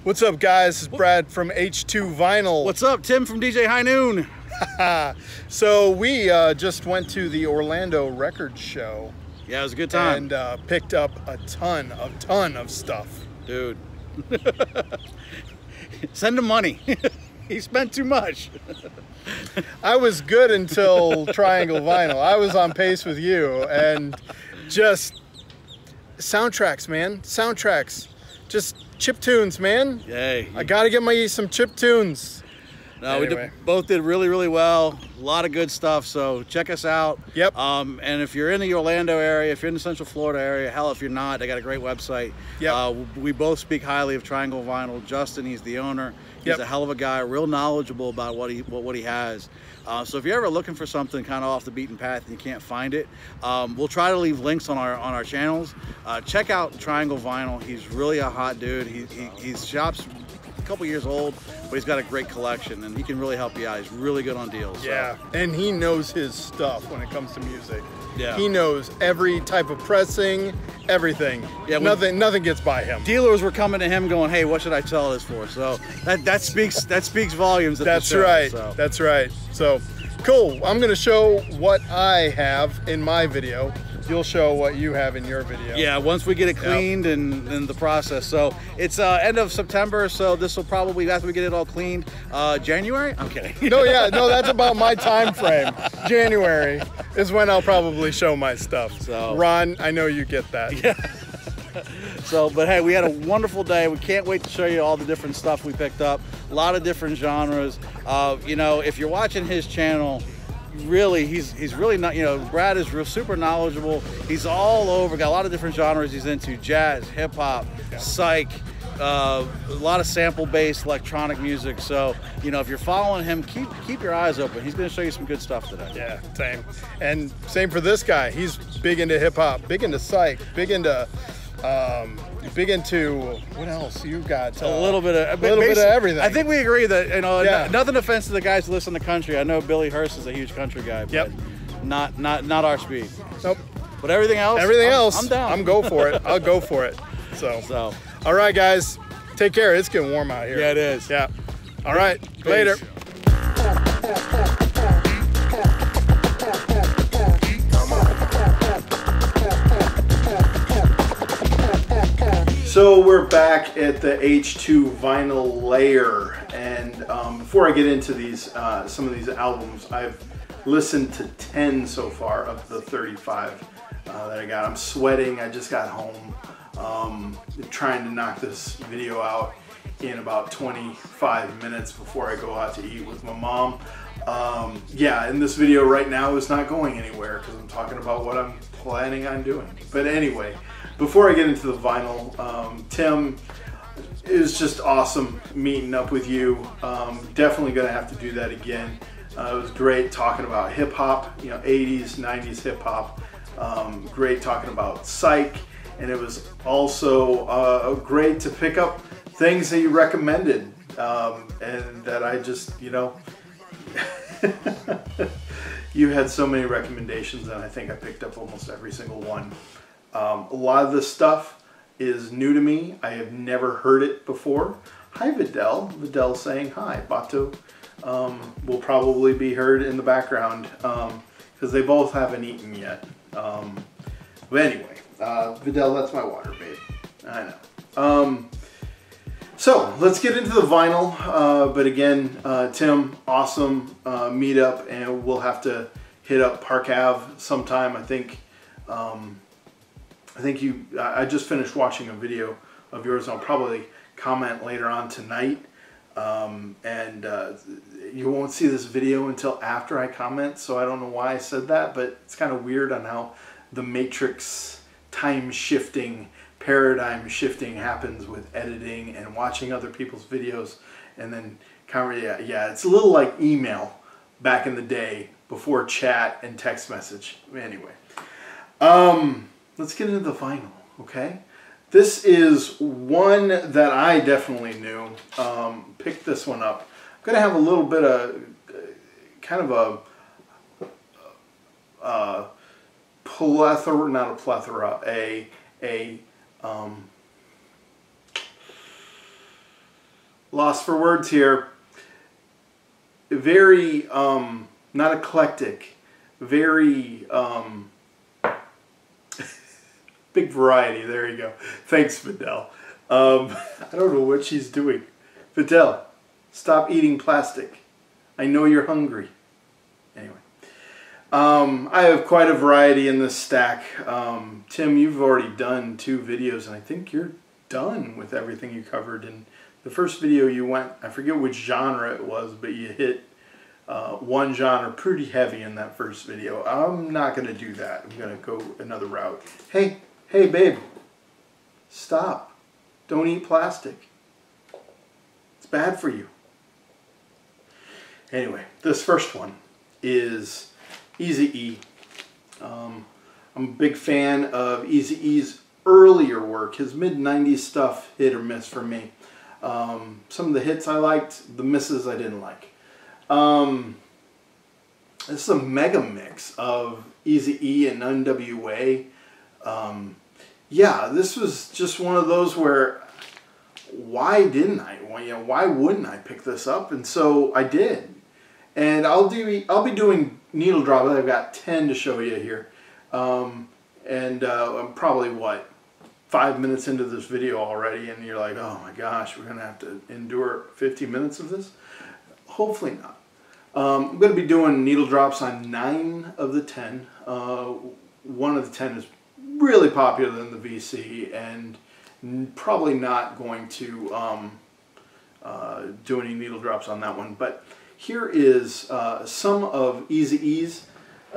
What's up, guys? This is Brad from H2Vinyl. What's up, Tim from DJ Highnoon? So we just went to the Orlando Record Show. Yeah, it was a good time. And picked up a ton of stuff. Dude. Send him money. He spent too much. I was good until Triangle Vinyl. I was on pace with you, and just soundtracks, man. Soundtracks. Just chip tunes, man. Yay. I gotta get some chip tunes. No, anyway. We both did really well. A lot of good stuff, so check us out. Yep. And if you're in the Orlando area, if you're in the Central Florida area, hell, if you're not, they got a great website. Yep. We both speak highly of Triangle Vinyl. Justin, he's the owner. He's a hell of a guy, real knowledgeable about what he has. So if you're ever looking for something kind of off the beaten path and you can't find it, we'll try to leave links on our channels. Check out Triangle Vinyl. He's really a hot dude. He's shop's a couple years old, but he's got a great collection and he can really help you out. He's really good on deals. Yeah, so. and he knows his stuff when it comes to music. Yeah. He knows every type of pressing, everything. Yeah, nothing gets by him. Dealers were coming to him going, "Hey, what should I sell this for?" So that speaks volumes. That's right. So. That's right. So cool. I'm gonna show what I have in my video. You'll show what you have in your video. Yeah, once we get it cleaned and the process. So it's end of September, so this will probably, after we get it all cleaned, January? I'm kidding. No, that's about my time frame. January is when I'll probably show my stuff. So Ron, I know you get that. Yeah. So, but hey, we had a wonderful day. We can't wait to show you all the different stuff we picked up. A lot of different genres. You know, if you're watching his channel, really, he's really not, you know, Brad is super knowledgeable. He's all over, got a lot of different genres he's into: jazz, hip hop, psych, a lot of sample-based electronic music. So, you know, if you're following him, keep your eyes open. He's going to show you some good stuff today. Yeah, same. And same for this guy. He's big into hip hop, big into psych, big into what else you got? A little bit of everything. I think we agree that, you know, nothing offense to the guys who listen to country. I know Billy Hurst is a huge country guy, but not our speed. Nope. But everything else, I'm down. I'm go for it. I'll go for it. So all right, guys, take care. It's getting warm out here. Yeah, it is. Yeah. All right. Peace. Later. So we're back at the H2Vinyl layer, and before I get into these, some of these albums, I've listened to 10 so far of the 35 that I got. I'm sweating. I just got home, trying to knock this video out in about 25 minutes before I go out to eat with my mom. Yeah, and this video right now is not going anywhere because I'm talking about what I'm planning on doing. But anyway, before I get into the vinyl, Tim, it was just awesome meeting up with you. Definitely gonna have to do that again. It was great talking about hip hop, you know, 80s, 90s hip hop. Great talking about psych, and it was also great to pick up things that you recommended, and that I just, you know, you had so many recommendations, and I think I picked up almost every single one. A lot of this stuff is new to me. I have never heard it before. Hi, Vidal. Vidal saying hi. Bato will probably be heard in the background because they both haven't eaten yet. But anyway, Vidal, that's my water, babe. I know. So let's get into the vinyl. But again, Tim, awesome meetup, and we'll have to hit up Park Ave sometime. I just finished watching a video of yours, and I'll probably comment later on tonight. You won't see this video until after I comment, so I don't know why I said that, but it's kind of weird on how the Matrix time shifting, paradigm shifting happens with editing and watching other people's videos, and then yeah, it's a little like email back in the day before chat and text message. Anyway, let's get into the vinyl, okay? This is one that I definitely knew. Picked this one up. I'm gonna have a little bit of kind of a plethora, not a plethora, lost for words here. Very not eclectic, very big variety. There you go. Thanks, Fidel. I don't know what she's doing. Fidel, stop eating plastic. I know you're hungry. Anyway, I have quite a variety in this stack. Tim, you've already done 2 videos, and I think you're done with everything you covered. In the first video you went, I forget which genre it was, but you hit one genre pretty heavy in that first video. I'm not going to do that. I'm going to go another route. Hey, babe, stop. Don't eat plastic. It's bad for you. Anyway, this first one is Eazy-E. I'm a big fan of Eazy-E's earlier work. His mid-90s stuff, hit or miss for me. Some of the hits I liked, the misses I didn't like. This is a mega mix of Eazy-E and NWA. Yeah, this was just one of those where, why didn't I? Why wouldn't I pick this up? And so I did. And I'll be doing needle drop. I've got 10 to show you here. I'm probably, what, 5 minutes into this video already, and you're like, oh my gosh, we're going to have to endure 50 minutes of this? Hopefully not. I'm going to be doing needle drops on 9 of the 10. One of the 10 is really popular in the VC, and probably not going to do any needle drops on that one. But here is some of Eazy-E's.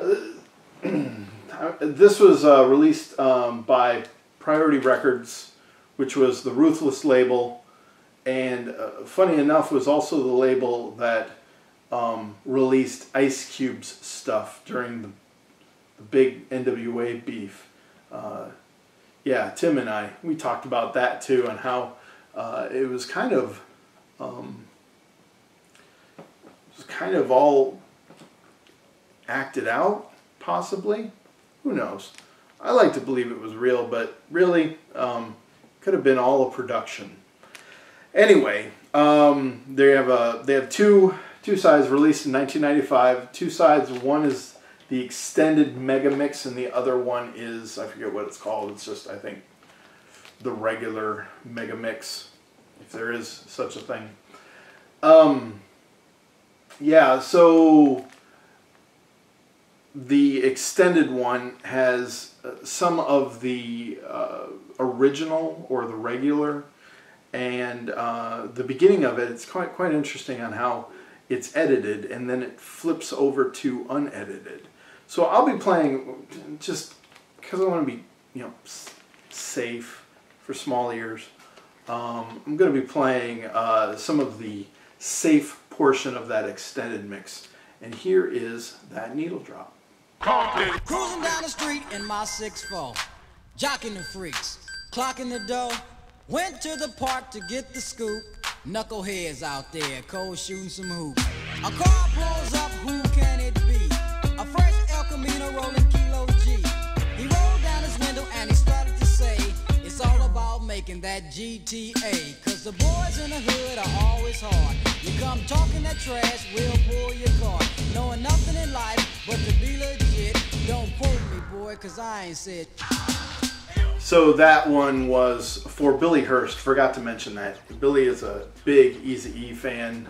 This was released by Priority Records, which was the Ruthless label, and funny enough was also the label that released Ice Cube's stuff during the big NWA beef. Yeah, Tim and I, we talked about that too, and how it was kind of all acted out, possibly. Who knows? I like to believe it was real, but really could have been all a production. Anyway, they have two sides released in 1995. 2 sides. One is the extended mega mix, and the other one is, I forget what it's called. It's just, I think, the regular mega mix, if there is such a thing. Yeah, so the extended one has some of the original or the regular, and the beginning of it, it's quite interesting on how it's edited, and then it flips over to unedited. So I'll be playing, just because I want to be, safe for small ears. I'm going to be playing some of the safe portion of that extended mix, and here is that needle drop. Cruising down the street in my 6'4", jocking the freaks, clocking the dough. Went to the park to get the scoop. Knuckleheads out there, cold shooting some hoops. A car pulls up, who can it be? A fresh El Camino rolling Kilo G. He rolled down his window and he started to say, it's all about making that GTA. Cause the boys in the hood are always hard. You come talking that trash, we'll pull your car. Knowing nothing in life but to be legit. Don't quote me, boy, cause I ain't said. So that one was for Billy Hurst. Forgot to mention that. Billy is a big Eazy-E fan.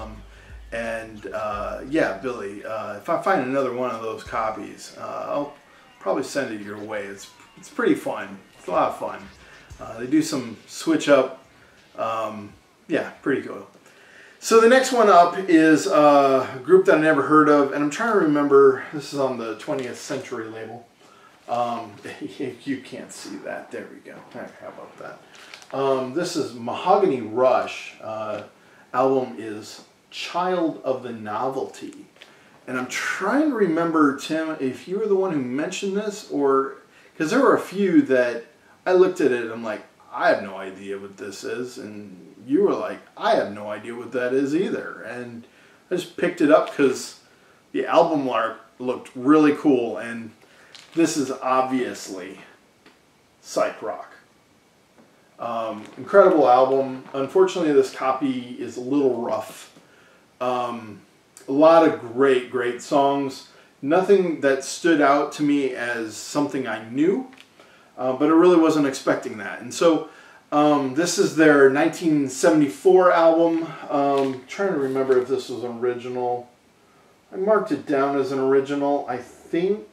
Yeah, Billy, if I find another one of those copies, I'll probably send it your way. It's pretty fun. It's a lot of fun. They do some switch up. Yeah, pretty cool. So the next one up is a group that I never heard of, and I'm trying to remember. This is on the 20th Century label. You can't see that. There we go. How about that? This is Mahogany Rush. Album is Child of the Novelty. And I'm trying to remember, Tim, if you were the one who mentioned this, or because there were a few that I looked at it and I'm like, I have no idea what this is, and you were like, I have no idea what that is either. And I just picked it up because the album art looked really cool, and this is obviously psych rock. Incredible album. Unfortunately, this copy is a little rough. A lot of great songs. Nothing that stood out to me as something I knew, but I really wasn't expecting that. And so this is their 1974 album. Trying to remember if this was an original. I marked it down as an original. I think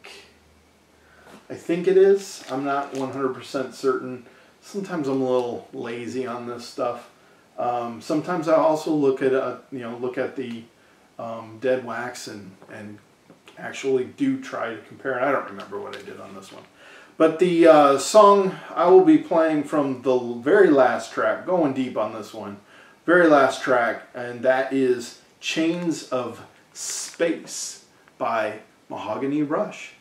it is. I'm not 100% certain. Sometimes I'm a little lazy on this stuff. Sometimes I also look at the dead wax and actually do try to compare it. I don't remember what I did on this one. But the song I will be playing from the very last track, going deep on this one, very last track, and that is Chains of Space by Mahogany Rush.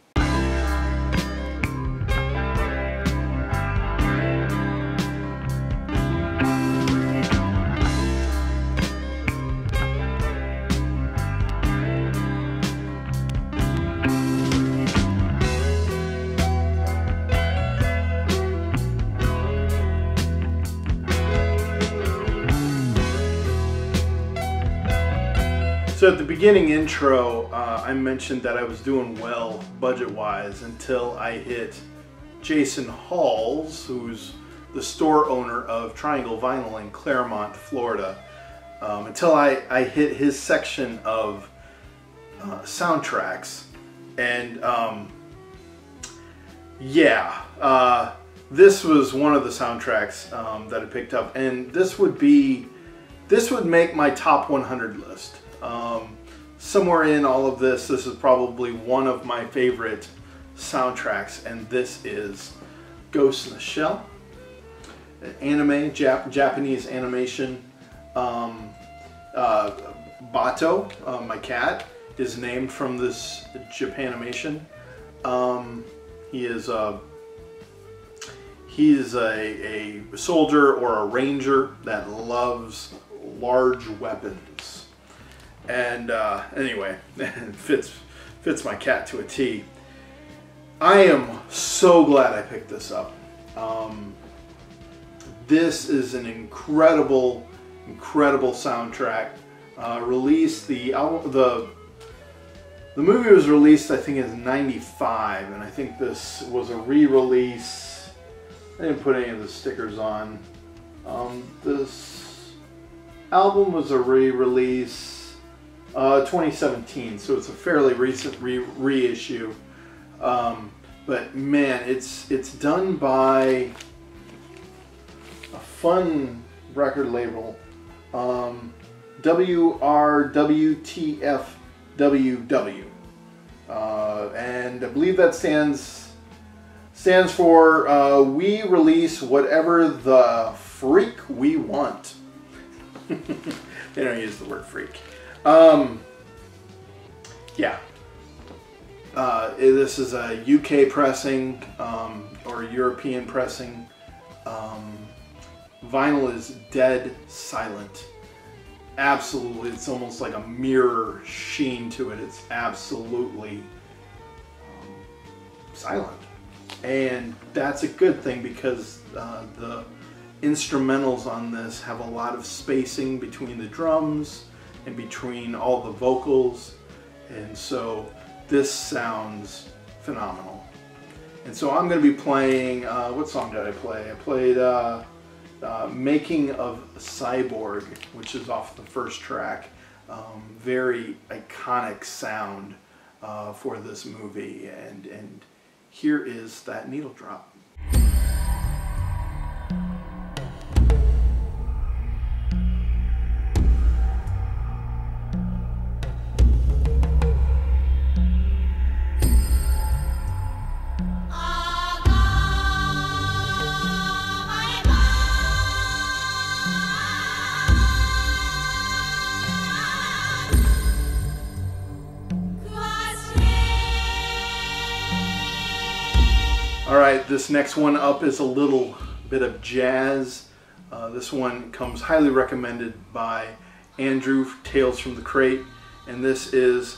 So at the beginning intro, I mentioned that I was doing well budget-wise until I hit Jason Halls, who's the store owner of Triangle Vinyl in Claremont, Florida. Until I hit his section of soundtracks, and this was one of the soundtracks that I picked up, and this would make my top 100 list. Somewhere in all of this is probably one of my favorite soundtracks, and this is Ghost in the Shell, an anime, Japanese animation. Bato, my cat, is named from this Japanimation. He is a soldier or a ranger that loves large weapons. And anyway, it fits my cat to a T. I am so glad I picked this up. This is an incredible soundtrack. Released the movie was released, I think, in '95, and I think this was a re-release. I didn't put any of the stickers on. This album was a re-release 2017, so it's a fairly recent reissue. But man, it's done by a fun record label, WRWTFWW, and I believe that stands for we release whatever the freak we want. They don't use the word freak. This is a UK pressing or European pressing. Vinyl is dead silent. Absolutely, it's almost like a mirror sheen to it. It's absolutely silent. And that's a good thing, because the instrumentals on this have a lot of spacing between the drums and between all the vocals, and so this sounds phenomenal. And so I'm going to be playing, what song did I play? I played Making of Cyborg, which is off the first track. Very iconic sound for this movie, and here is that needle drop. Alright, this next one up is a little bit of jazz. This one comes highly recommended by Andrew, Tales from the Crate, and this is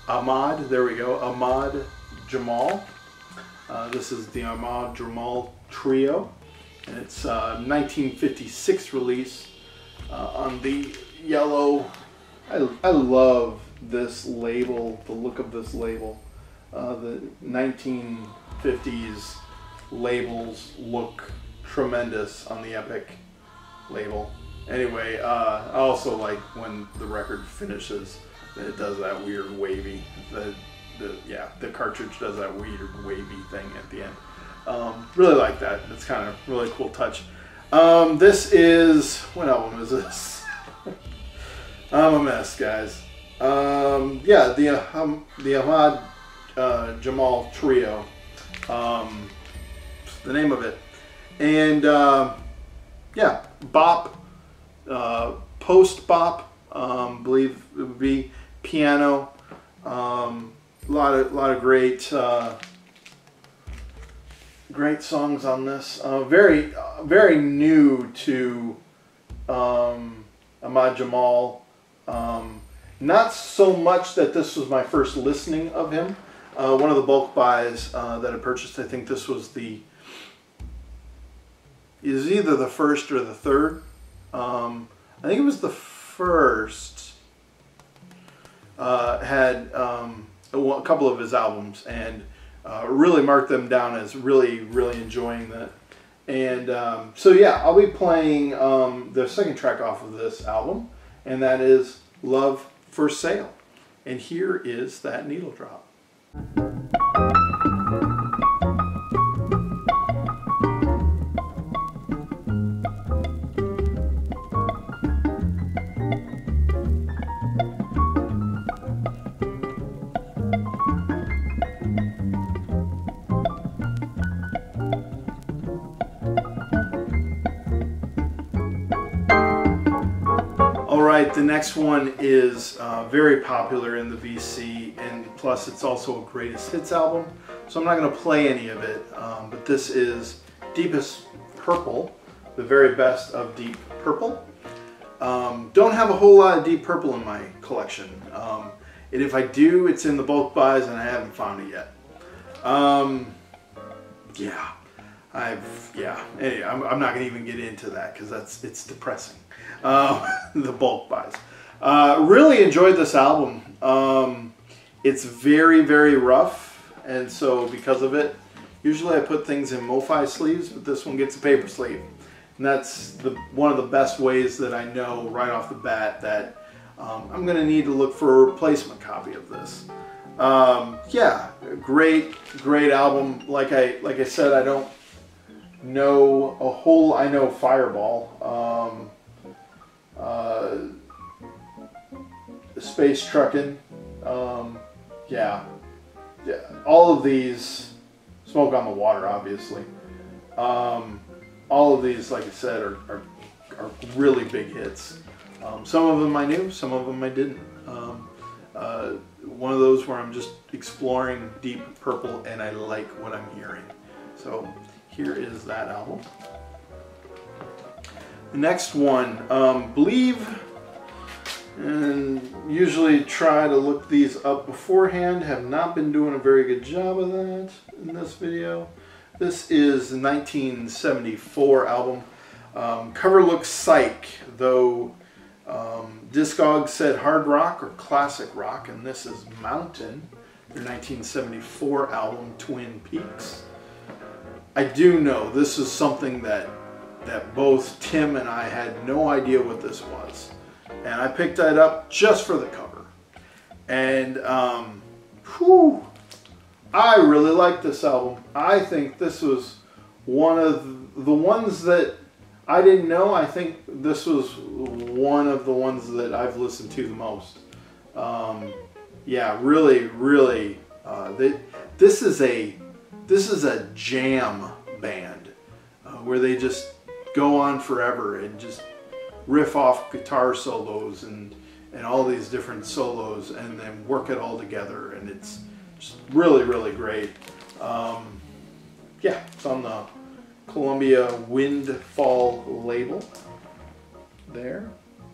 Ahmad, there we go, Ahmad Jamal. This is the Ahmad Jamal Trio, and it's a 1956 release on the yellow. I love this label, the look of this label. The 1950s labels look tremendous on the Epic label. Anyway, I also like when the record finishes, it does that weird wavy, the cartridge does that weird wavy thing at the end. Really like that. It's kind of really cool touch. This is, what album is this? I'm a mess, guys. Yeah, the H2Vinyl Trio, the name of it. And yeah, bop, post-bop, believe it would be piano. A lot of great songs on this. Very new to Ahmad Jamal. Not so much that this was my first listening of him. One of the bulk buys that I purchased, I think this was either the first or the third. I think it was the first. Had a couple of his albums, and really marked them down as really enjoying that. And so yeah, I'll be playing the second track off of this album, and that is Love for Sale. And here is that needle drop. Alright, the next one is very popular in the VC, and plus it's also a greatest hits album, so I'm not going to play any of it, but this is Deepest Purple, the very best of Deep Purple. Don't have a whole lot of Deep Purple in my collection, and if I do, it's in the bulk buys and I haven't found it yet. Anyway, I'm not going to even get into that because it's depressing. The bulk buys. Really enjoyed this album. It's very rough, and so because of it, usually I put things in MoFi sleeves, but this one gets a paper sleeve, and that's one of the best ways that I know right off the bat that I'm going to need to look for a replacement copy of this. Yeah, great album. Like I said, I don't know a whole. I know Fireball. Space Truckin', yeah, all of these, Smoke on the Water, obviously. All of these, like I said, are really big hits. Some of them I knew, some of them I didn't. One of those where I'm just exploring Deep Purple and I like what I'm hearing. So here is that album. The next one, Believe, and usually try to look these up beforehand. Have not been doing a very good job of that in this video. This is the 1974 album. Cover looks psych, though Discogs said hard rock or classic rock, and this is Mountain, their 1974 album, Twin Peaks. I do know this is something that both Tim and I had no idea what this was, and I picked that up just for the cover, and I really like this album. I think this was one of the ones that I didn't know. I think this was one of the ones that I've listened to the most. Yeah, really this is a jam band where they just go on forever and just riff off guitar solos and all these different solos and then work it all together, and it's just really great. Yeah, it's on the Columbia Windfall label there.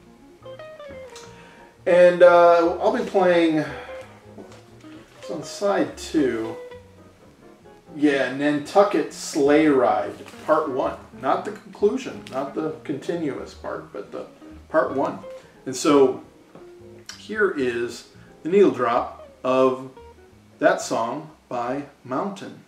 And I'll be playing, it's on side 2. Yeah, Nantucket Sleigh Ride, Part 1. Not the conclusion, not the continuous part, but the Part 1. And so here is the needle drop of that song by Mountain.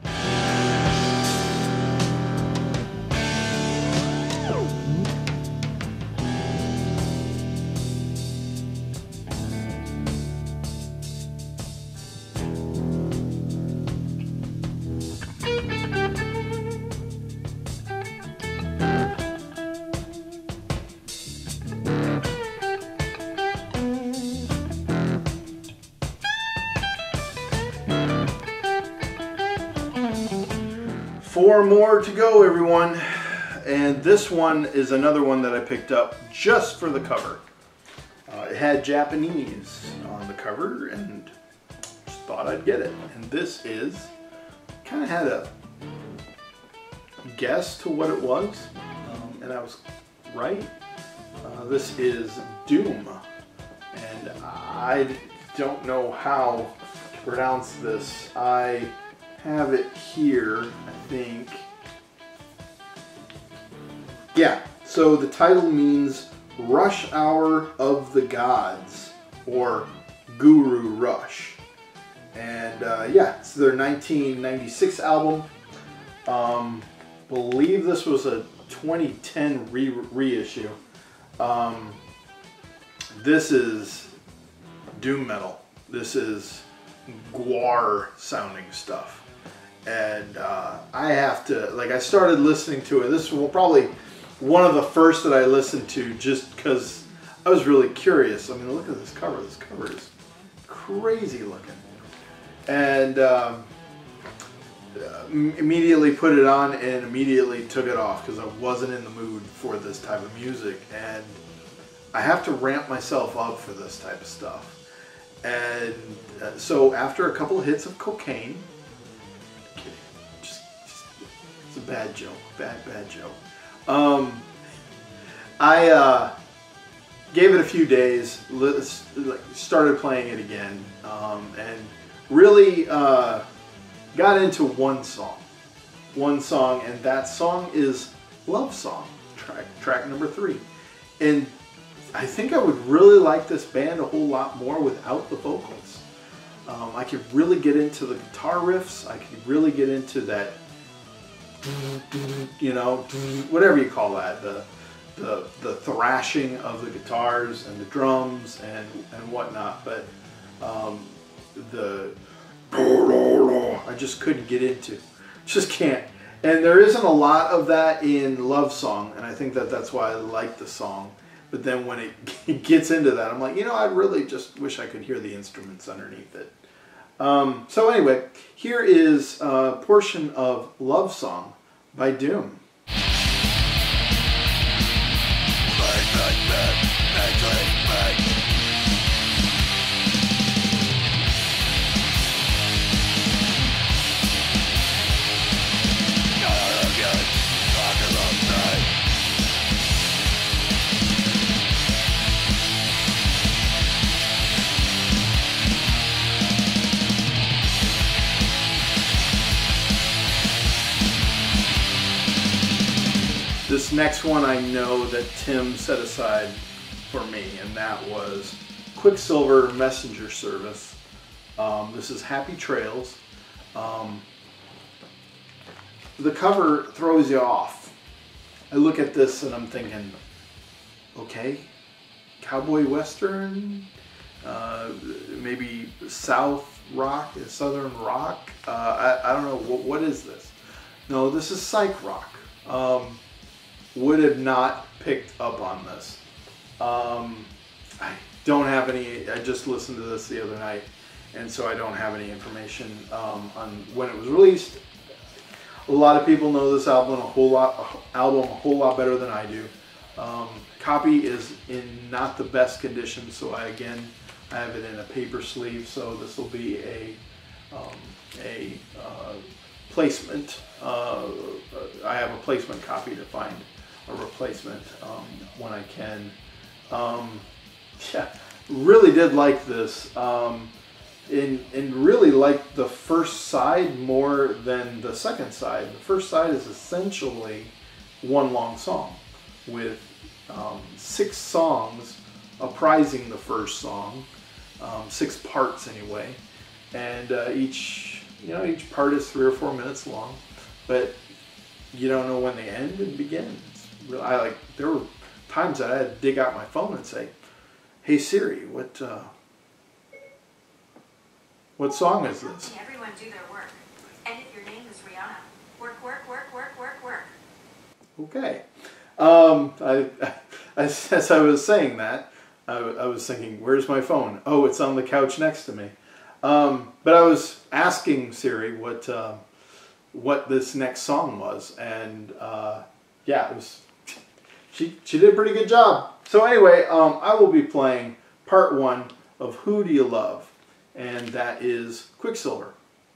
4 more to go, everyone. And this one is another one that I picked up just for the cover. It had Japanese on the cover and just thought I'd get it. And this is, kind of had a guess to what it was, and I was right. This is Doom, and I don't know how to pronounce this. I have it here, I think. Yeah, so the title means Rush Hour of the Gods, or Guru Rush. And yeah, it's their 1996 album. Believe this was a 2010 reissue. This is doom metal. This is guar sounding stuff. And I have to, like, I started listening to it. This was probably one of the first that I listened to just because I was really curious. I mean, look at this cover. This cover is crazy looking. And immediately put it on and immediately took it off because I wasn't in the mood for this type of music. And I have to ramp myself up for this type of stuff. And so after a couple of hits of cocaine, just it's a bad joke, bad joke. I gave it a few days, started playing it again, and really got into one song, and that song is Love Song, track number 3. And I think I would really like this band a whole lot more without the vocals. I could really get into the guitar riffs. I could really get into that, you know, whatever you call that, the thrashing of the guitars and the drums and whatnot. But I just couldn't get into, just can't. And there isn't a lot of that in Love Song, and I think that's why I like the song. But then when it gets into that, I'm like, you know, I really just wish I could hear the instruments underneath it. So anyway, here is a portion of Love Song by Doom. This next one I know that Tim set aside for me, and that was Quicksilver Messenger Service. This is Happy Trails. The cover throws you off. I look at this and I'm thinking, okay, cowboy western, maybe South rock, Southern rock. I don't know, what is this? No, this is psych rock. Would have not picked up on this. I don't have any, I just listened to this the other night, and so I don't have any information on when it was released. A lot of people know this album a whole lot better than I do. Copy is in not the best condition, so I have it in a paper sleeve, so this will be a placement. I have a placement copy to find a replacement when I can. Yeah, really did like this. and really like the first side more than the second side. The first side is essentially one long song with 6 songs apprising the first song, 6 parts anyway, and each part is 3 or 4 minutes long, but you don't know when they end and begin. There were times that I had to dig out my phone and say, "Hey Siri, what song is this?" Everyone do their work. And if your name is Rihanna, work, work, work, work, work, work. Okay. As I was saying that, I was thinking, where's my phone? Oh, it's on the couch next to me. But I was asking Siri what this next song was, and yeah, it was. She did a pretty good job. So anyway, I will be playing part 1 of Who Do You Love, and that is Quicksilver.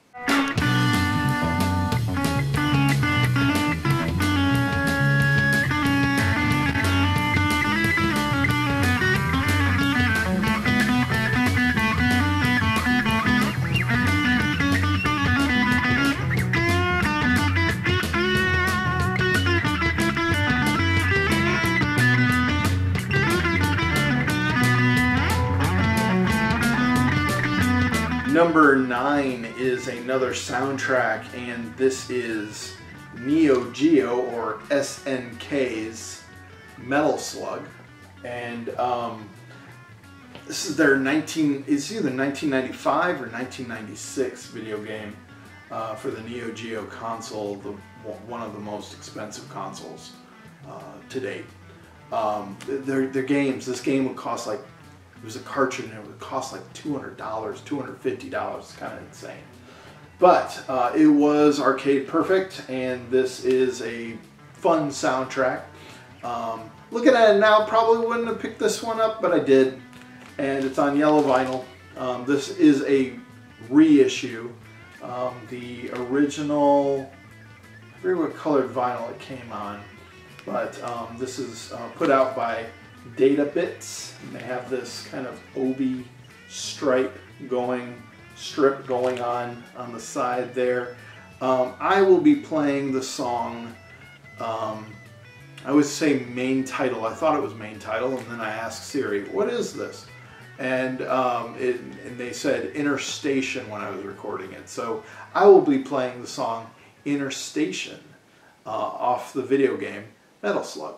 Number 9 is another soundtrack, and this is Neo Geo, or SNK's Metal Slug, and this is their it's either 1995 or 1996 video game for the Neo Geo console, one of the most expensive consoles to date. Their games, this game would cost like, it was a cartridge and it would cost like $200, $250. It's kind of insane. But it was arcade perfect, and this is a fun soundtrack. Looking at it now, probably wouldn't have picked this one up, but I did. And it's on yellow vinyl. This is a reissue. The original, I forget what colored vinyl it came on, but this is put out by Data Bits, and they have this kind of obi strip going on the side there. I will be playing the song, I would say main title. I thought it was main title, and then I asked Siri, what is this? And they said Inner Station when I was recording it. So I will be playing the song Inner Station off the video game Metal Slug.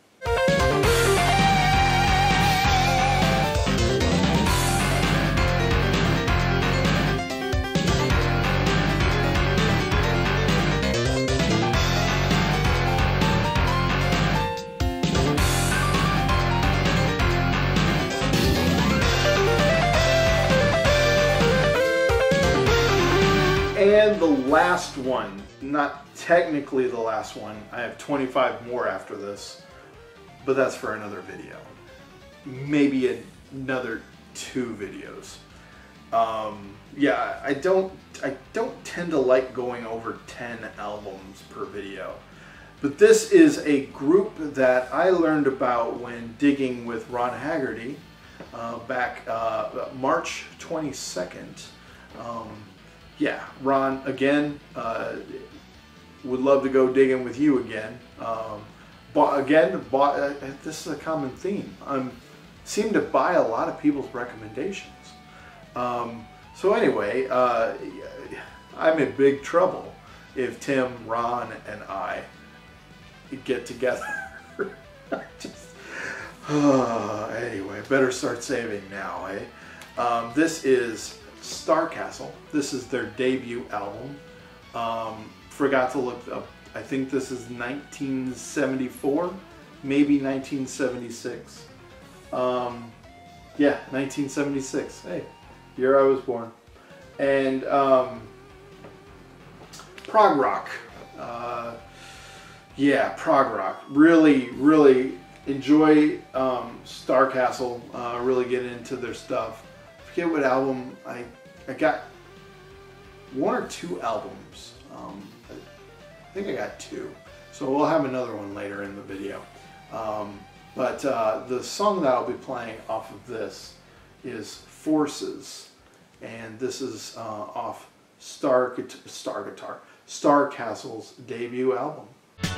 And the last one, not technically the last one, I have 25 more after this, but that's for another video. Maybe another 2 videos. Yeah, I don't tend to like going over 10 albums per video. But this is a group that I learned about when digging with Ron Haggerty back March 22nd. Yeah, Ron, again, would love to go digging with you again. This is a common theme. Seem to buy a lot of people's recommendations. So anyway, I'm in big trouble if Tim, Ron, and I get together. Anyway, better start saving now, eh? This is Star Castle. This is their debut album. Forgot to look up. I think this is 1974, maybe 1976. Yeah, 1976. Hey, year I was born. And prog rock. Yeah, prog rock. Really, really enjoy Star Castle. Really get into their stuff. I forget what album I got. 1 or 2 albums. I think I got 2. So we'll have another one later in the video. The song that I'll be playing off of this is Forces. and this is off Star Castle's debut album.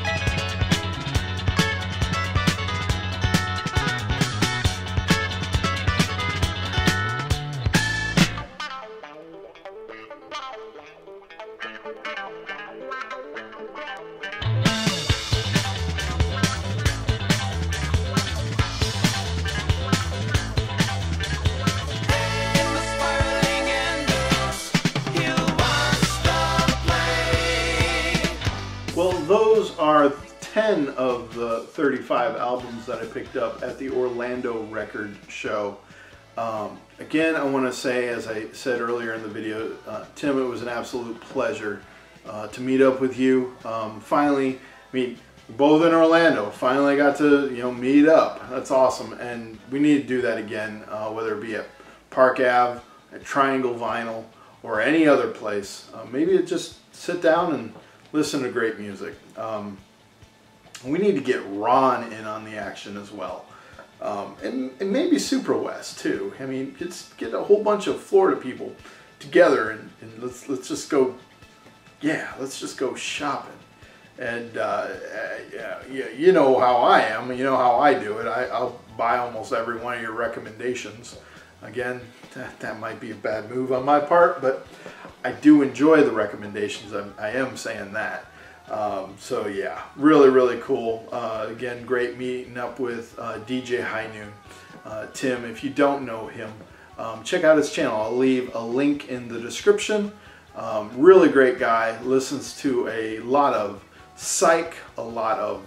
Well, those are 10 of the 35 albums that I picked up at the Orlando Record Show. Again, I want to say, as I said earlier in the video, Tim, it was an absolute pleasure to meet up with you. Finally, both in Orlando. Finally got to meet up. That's awesome, and we need to do that again, whether it be at Park Ave, at Triangle Vinyl, or any other place. Maybe just sit down and listen to great music. We need to get Ron in on the action as well. And maybe Super West too. I mean, get a whole bunch of Florida people together and let's just go, let's just go shopping. And you know how I am, you know how I do it. I'll buy almost every one of your recommendations. Again, that might be a bad move on my part, but I do enjoy the recommendations. I am saying that. So yeah, really, really cool. Again, great meeting up with DJ Highnoon. Tim, if you don't know him, check out his channel. I'll leave a link in the description. Really great guy. Listens to a lot of psych, a lot of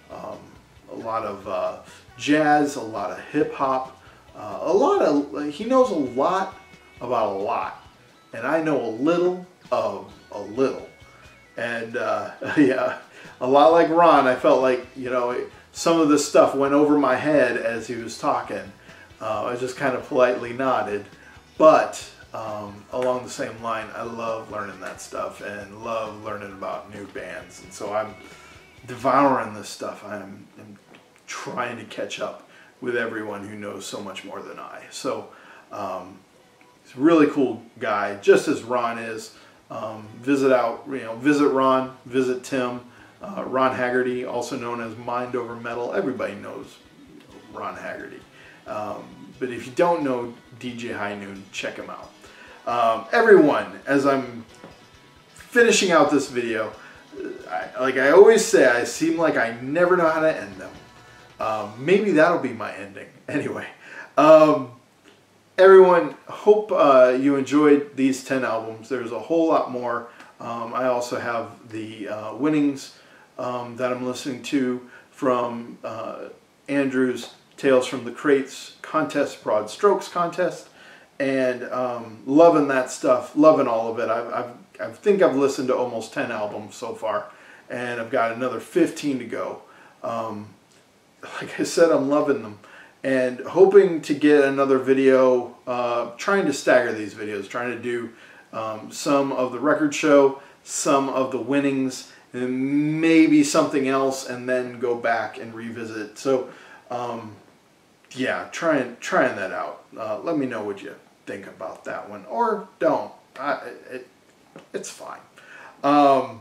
jazz, a lot of hip hop. He knows a lot about a lot, and I know a little of a little. And yeah, a lot like Ron, I felt like, some of this stuff went over my head as he was talking. I just kind of politely nodded, but along the same line, I love learning that stuff and love learning about new bands. And so I'm devouring this stuff. I'm trying to catch up with everyone who knows so much more than I. So he's a really cool guy, just as Ron is. Visit Ron, visit Tim. Ron Haggerty, also known as Mind Over Metal. Everybody knows Ron Haggerty. But if you don't know DJ Highnoon, check him out. Everyone, as I'm finishing out this video, like I always say, I seem like I never know how to end them. Maybe that'll be my ending. Anyway, everyone, hope you enjoyed these 10 albums. There's a whole lot more. I also have the winnings that I'm listening to from Andrew's Tales from the Crates contest, Broad Strokes contest, and loving that stuff, loving all of it. I think I've listened to almost 10 albums so far, and I've got another 15 to go. Like I said, I'm loving them, and hoping to get another video, trying to stagger these videos, trying to do some of the record show, some of the winnings, and maybe something else, and then go back and revisit. So yeah, trying that out. Let me know what you think about that one, or don't. It's fine. Now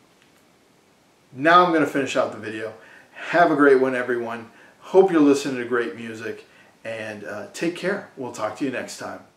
I'm going to finish out the video. Have a great one, everyone. Hope you're listening to great music, and take care. We'll talk to you next time.